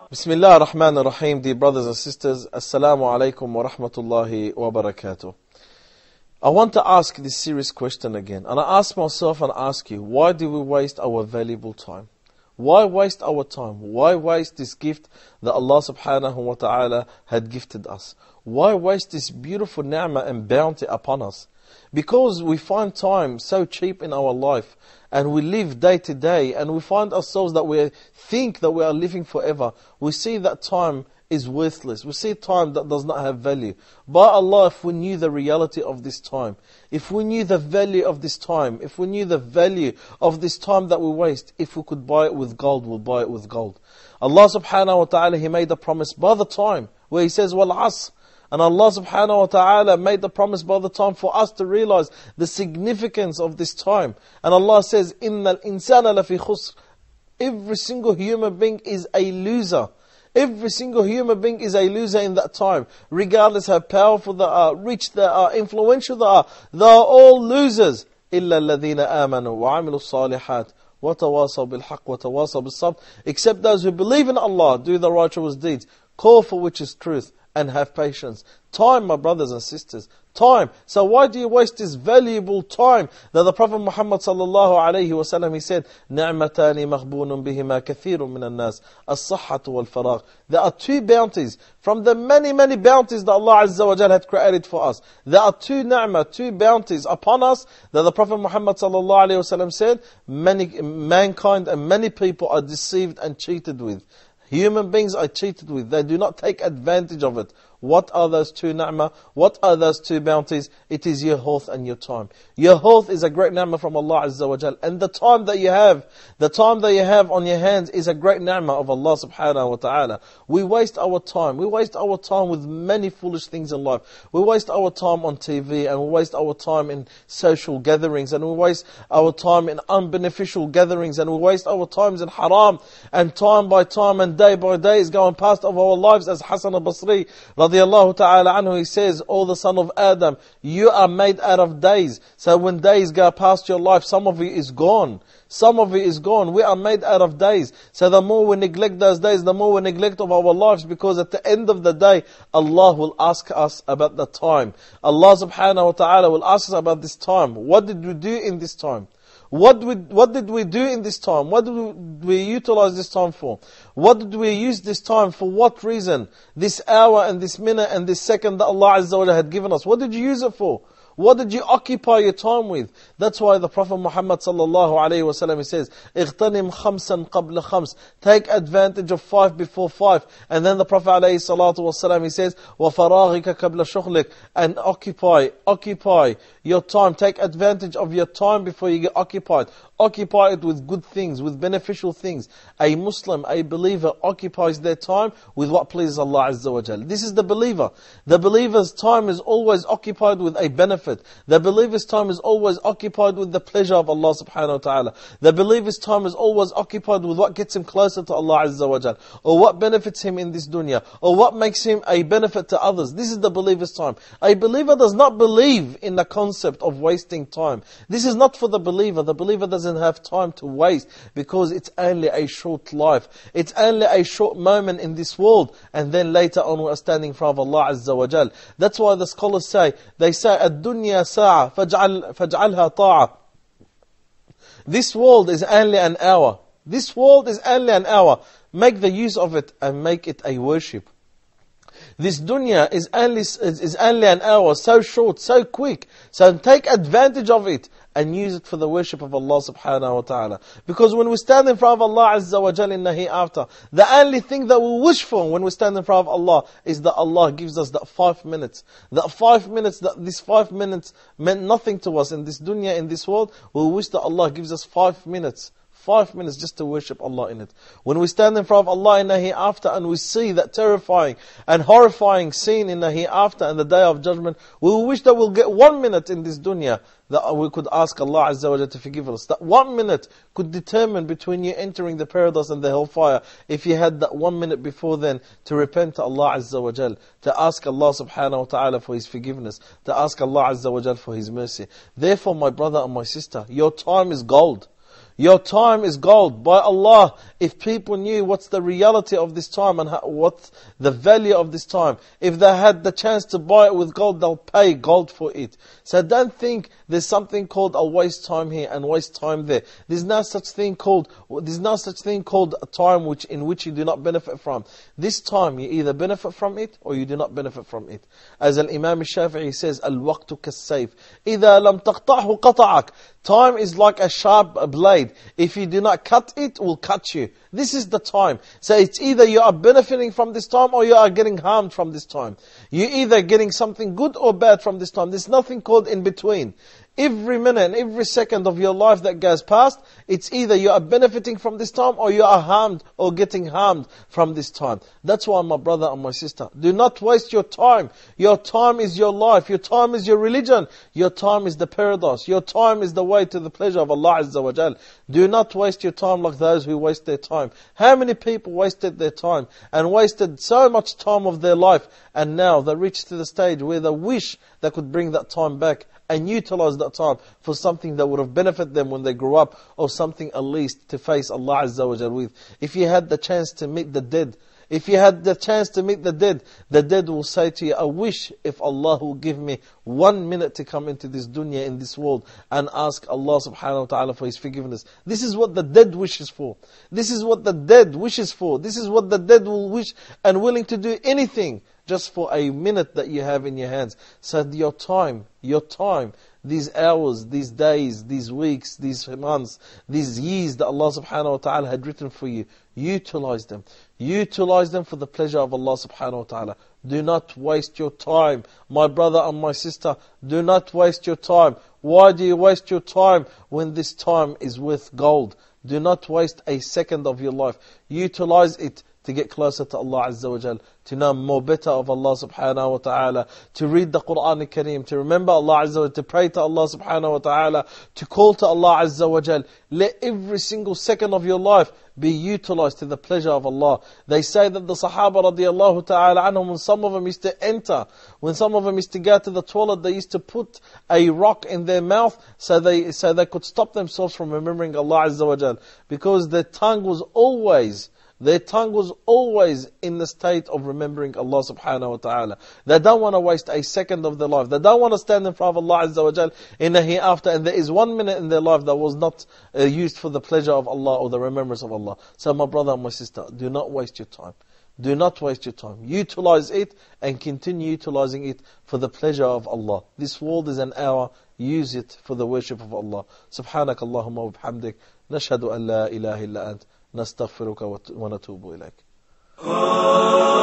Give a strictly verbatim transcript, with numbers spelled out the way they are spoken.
Bismillah ar-Rahman ar-Rahim, dear brothers and sisters, Assalamu alaikum wa rahmatullahi wa barakatuh. I want to ask this serious question again, and I ask myself and ask you, why do we waste our valuable time? Why waste our time? Why waste this gift that Allah subhanahu wa ta'ala had gifted us? Why waste this beautiful ni'mah and bounty upon us? Because we find time so cheap in our life, and we live day to day, and we find ourselves that we think that we are living forever. We see that time is worthless. We see time that does not have value. By Allah, if we knew the reality of this time, if we knew the value of this time, if we knew the value of this time that we waste, if we could buy it with gold, we'll buy it with gold. Allah subhanahu wa ta'ala, He made a promise by the time, where He says, wal asr. And Allah subhanahu wa ta'ala made the promise by the time for us to realize the significance of this time. And Allah says, إِنَّ الْإِنسَانَ لَفِي خُسْرٍ. Every single human being is a loser. Every single human being is a loser in that time. Regardless how powerful they are, rich they are, influential they are, they are all losers. إِلَّا الَّذِينَ آمَنُوا وَعَمِلُوا الصَّالِحَاتِ وَتَوَاصَوْا بِالْحَقِّ وَتَوَاصَوْا بِالصَّبْرِ. Except those who believe in Allah, do the righteous deeds, call for which is truth, and have patience. Time, my brothers and sisters. Time. So why do you waste this valuable time that the Prophet Muhammad sallallahu alayhi wa sallam, he said, نِعْمَتَانِ مَغْبُونٌ بِهِمَا كَثِيرٌ مِنَ النَّاسِ الصَّحَّةُ وَالْفَرَاغُ. There are two bounties from the many, many bounties that Allah Azza wa Jal had created for us. There are two ni'mah, two bounties upon us that the Prophet Muhammad sallallahu alayhi wa sallam said, many, mankind and many people are deceived and cheated with. Human beings are cheated with. They do not take advantage of it. What are those two ni'mah? What are those two bounties? It is your health and your time. Your health is a great ni'mah from Allah Azza wa Jal. And the time that you have, the time that you have on your hands is a great ni'mah of Allah subhanahu wa ta'ala. We waste our time. We waste our time with many foolish things in life. We waste our time on T V, and we waste our time in social gatherings, and we waste our time in unbeneficial gatherings, and we waste our times in haram, and time by time and day by day is going past of our lives. As Hassan al-Basri radiyallahu ta'ala anhu, he says, "O the son of Adam, you are made out of days. So when days go past your life, some of it is gone. Some of it is gone. We are made out of days. So the more we neglect those days, the more we neglect of our lives, because at the end of the day, Allah will ask us about the time. Allah subhanahu wa ta'ala will ask us about this time. What did we do in this time? What, we, what did we do in this time? What did we, we utilize this time for? What did we use this time for? What reason? This hour and this minute and this second that Allah Azza wa Jalla had given us. What did you use it for? What did you occupy your time with? That's why the Prophet Muhammad sallallahu alayhi wa sallam, he says, اغتنم خمسا قبل خمس. Take advantage of five before five. And then the Prophet alayhi salatu wa sallam, he says, وَفَرَاغِكَ قبل شُغْلِكَ. And occupy, occupy your time. Take advantage of your time before you get occupied. Occupy it with good things, with beneficial things. A Muslim, a believer occupies their time with what pleases Allah Azza wa Jal. This is the believer. The believer's time is always occupied with a benefit. The believer's time is always occupied with the pleasure of Allah subhanahu wa ta'ala. The believer's time is always occupied with what gets him closer to Allah Azza wa Jal, or what benefits him in this dunya, or what makes him a benefit to others. This is the believer's time. A believer does not believe in the concept of wasting time. This is not for the believer. The believer doesn't have time to waste, because it's only a short life. It's only a short moment in this world, and then later on we are standing in front of Allah Azza wa Jal. That's why the scholars say, they say, الدنيا ساعة فاجعل فاجعلها طاعة. This world is only an hour. This world is only an hour. Make the use of it and make it a worship. This dunya is only, is only an hour, so short, so quick. So take advantage of it and use it for the worship of Allah subhanahu wa ta'ala. Because when we stand in front of Allah Azza wa Jal in the hereafter, the only thing that we wish for when we stand in front of Allah is that Allah gives us that five minutes. That five minutes, that this five minutes meant nothing to us in this dunya, in this world. We wish that Allah gives us five minutes. Five minutes just to worship Allah in it. When we stand in front of Allah in the hereafter and we see that terrifying and horrifying scene in the hereafter and the day of judgment, we wish that we'll get one minute in this dunya that we could ask Allah Azza wa Jalla to forgive us. That one minute could determine between you entering the paradise and the hellfire, if you had that one minute before then to repent to Allah Azza wa Jalla, to ask Allah subhanahu wa ta'ala for His forgiveness, to ask Allah Azza wa Jalla for His mercy. Therefore, my brother and my sister, your time is gold. Your time is gold. By Allah, If people knew what's the reality of this time and how, what's the value of this time, if they had the chance to buy it with gold, they'll pay gold for it. So don't think there's something called a waste time here and waste time there. There's no such thing called, there's no such thing called a time which in which you do not benefit from. This time you either benefit from it or you do not benefit from it. As Al-Imam Shafi'i says, Al-waqtu kas-sayf. إِذَا لَمْ تَقْطَعْهُ قَطَعَكَ. Time is like a sharp blade. If you do not cut it, it will cut you. This is the time. So it's either you are benefiting from this time or you are getting harmed from this time. You're either getting something good or bad from this time. There's nothing called in between. Every minute and every second of your life that goes past, it's either you are benefiting from this time or you are harmed or getting harmed from this time. That's why, my brother and my sister, do not waste your time. Your time is your life. Your time is your religion. Your time is the paradise. Your time is the way to the pleasure of Allah Azza wa Jal. Do not waste your time like those who waste their time. How many people wasted their time and wasted so much time of their life, and now they reach to the stage where they wish they could bring that time back and utilize that time for something that would have benefited them when they grew up, or something at least to face Allah Azza wa Jal with. If you had the chance to meet the dead, if you had the chance to meet the dead, the dead will say to you, I wish if Allah will give me one minute to come into this dunya, in this world, and ask Allah subhanahu wa ta'ala for His forgiveness. This is what the dead wishes for. This is what the dead wishes for. This is what the dead will wish and willing to do anything just for a minute that you have in your hands. So your time, your time, these hours, these days, these weeks, these months, these years that Allah subhanahu wa ta'ala had written for you, utilize them. Utilize them for the pleasure of Allah subhanahu wa ta'ala. Do not waste your time. My brother and my sister, do not waste your time. Why do you waste your time when this time is worth gold? Do not waste a second of your life. Utilize it to get closer to Allah Azza wa Jal, to know more better of Allah subhanahu wa ta'ala, to read the Quran al-Kareem, to remember Allah Azza wa Jal, to pray to Allah subhanahu wa ta'ala, to call to Allah Azza wa Jal. Let every single second of your life be utilized to the pleasure of Allah. They say that the Sahaba radiallahu ta'ala anhum, when some of them used to enter, when some of them used to go to the toilet, they used to put a rock in their mouth so they so they could stop themselves from remembering Allah Azza wa Jal, because their tongue was always Their tongue was always in the state of remembering Allah subhanahu wa ta'ala. They don't want to waste a second of their life. They don't want to stand in front of Allah Azza wa Jal in the hereafter, and there is one minute in their life that was not uh, used for the pleasure of Allah or the remembrance of Allah. So my brother and my sister, do not waste your time. Do not waste your time. Utilize it and continue utilizing it for the pleasure of Allah. This world is an hour. Use it for the worship of Allah. Subhanak Allahumma wa bihamdik. Nashhadu an la ilaha illa ant. نستغفرك ونتوب إليك.